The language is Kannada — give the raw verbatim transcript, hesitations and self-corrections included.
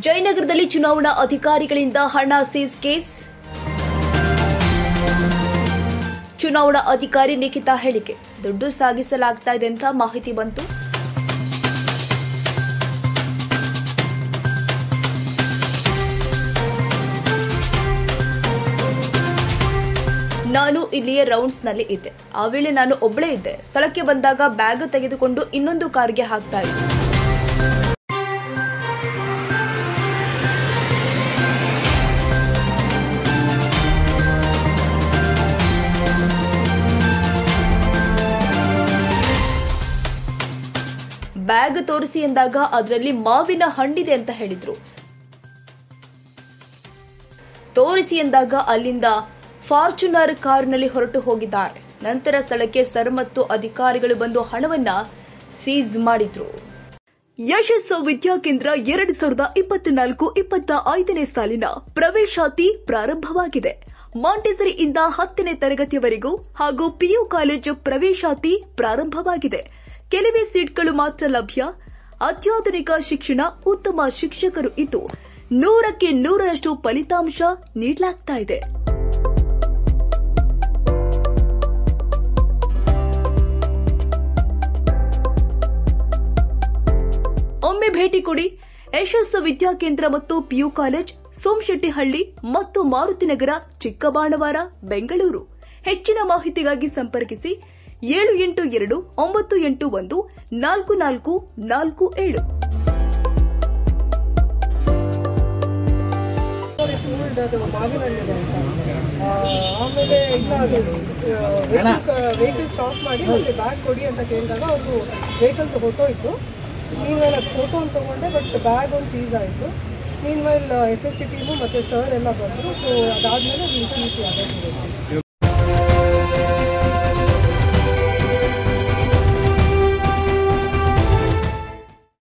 ಜಯನಗರದಲ್ಲಿ ಚುನಾವಣಾ ಅಧಿಕಾರಿಗಳಿಂದ ಹಣ ಸೀಸ್ ಕೇಸ್. ಚುನಾವಣಾ ಅಧಿಕಾರಿ ನಿಖಿತಾ ಹೇಳಿಕೆ, ದುಡ್ಡು ಸಾಗಿಸಲಾಗ್ತಾ ಇದೆ ಅಂತ ಮಾಹಿತಿ ಬಂತು. ನಾನು ಇಲ್ಲಿಯೇ ರೌಂಡ್ಸ್ನಲ್ಲಿ ಇದ್ದೆ. ಆ ವೇಳೆ ನಾನು ಒಬ್ಬಳೇ ಇದ್ದೆ. ಸ್ಥಳಕ್ಕೆ ಬಂದಾಗ ಬ್ಯಾಗ್ ತೆಗೆದುಕೊಂಡು ಇನ್ನೊಂದು ಕಾರ್ಗೆ ಹಾಕ್ತಾ ಇದ್ದೆ. ಬ್ಯಾಗ್ ತೋರಿಸಿ ಎಂದಾಗ ಅದರಲ್ಲಿ ಮಾವಿನ ಹಣ್ಣಿದೆ ಅಂತ ಹೇಳಿದ್ರು. ತೋರಿಸಿ ಎಂದಾಗ ಅಲ್ಲಿಂದ ಫಾರ್ಚುನರ್ ಕಾರ್ನಲ್ಲಿ ಹೊರಟು ಹೋಗಿದ್ದಾರೆ. ನಂತರ ಸ್ಥಳಕ್ಕೆ ಸರ್ ಮತ್ತು ಅಧಿಕಾರಿಗಳು ಬಂದು ಹಣವನ್ನ ಸೀಸ್ ಮಾಡಿದ್ರು. ಯಶಸ್ಸು ವಿದ್ಯಾಕೇಂದ್ರ ಎರಡು ಸಾವಿರದ ಇಪ್ಪತ್ನಾಲ್ಕು ಇಪ್ಪತ್ತ ಐದನೇ ಸಾಲಿನ ಪ್ರವೇಶಾತಿ ಪ್ರಾರಂಭವಾಗಿದೆ. ಮಾಂಟೆಸರಿಯಿಂದ ಹತ್ತನೇ ತರಗತಿಯವರೆಗೂ ಹಾಗೂ ಪಿಯು ಕಾಲೇಜು ಪ್ರವೇಶಾತಿ ಪ್ರಾರಂಭವಾಗಿದೆ. ಕೆಲವೇ ಸೀಟ್ಗಳು ಮಾತ್ರ ಲಭ್ಯ. ಅತ್ಯಾಧುನಿಕ ಶಿಕ್ಷಣ, ಉತ್ತಮ ಶಿಕ್ಷಕರು ಇದ್ದು ನೂರಕ್ಕೆ ನೂರರಷ್ಟು ಫಲಿತಾಂಶ ನೀಡಲಾಗ್ತಾ ಇದೆ. ಒಮ್ಮೆ ಭೇಟಿ ಕೊಡಿ. ಯಶಸ್ಸು ವಿದ್ಯಾಕೇಂದ್ರ ಮತ್ತು ಪಿಯು ಕಾಲೇಜ್, ಸೋಮಶೆಟ್ಟಿಹಳ್ಳಿ ಮತ್ತು ಮಾರುತಿನಗರ, ಚಿಕ್ಕಬಾಣವಾರ, ಬೆಂಗಳೂರು. ಹೆಚ್ಚಿನ ಮಾಹಿತಿಗಾಗಿ ಸಂಪರ್ಕಿಸಿ ಏಳು ಎಂಟು ಎರಡು ಒಂಬತ್ತು ಎಂಟು ಒಂದು ನಾಲ್ಕು ನಾಲ್ಕು ನಾಲ್ಕು ಏಳು. ಆಮೇಲೆ ಇಲ್ಲ ವೆಹಿಕಲ್ ಸ್ಟಾಪ್ ಮಾಡಿ ಮತ್ತೆ ಬ್ಯಾಗ್ ಕೊಡಿ ಅಂತ ಕೇಳಿದಾಗ ಅವರು ವೆಹಿಕಲ್ ಹೊರಟೋಯ್ತು. ಮೀನ್ಮೇಲೆ ಅದು ಫೋಟೋ ಅಂತ ತೊಗೊಂಡೆ, ಬಟ್ ಬ್ಯಾಗ್ ಒಂದು ಸೀಸ್ ಆಯಿತು. ಮೀನ್ಮೇಲೆ ಎಫ್ ಎಸ್ ಸಿ ಟೀಮು ಮತ್ತು ಸರ್ ಎಲ್ಲ ಬಂದರು. ಸೊ ಅದಾದಮೇಲೆ ಈ ಸೀಸ್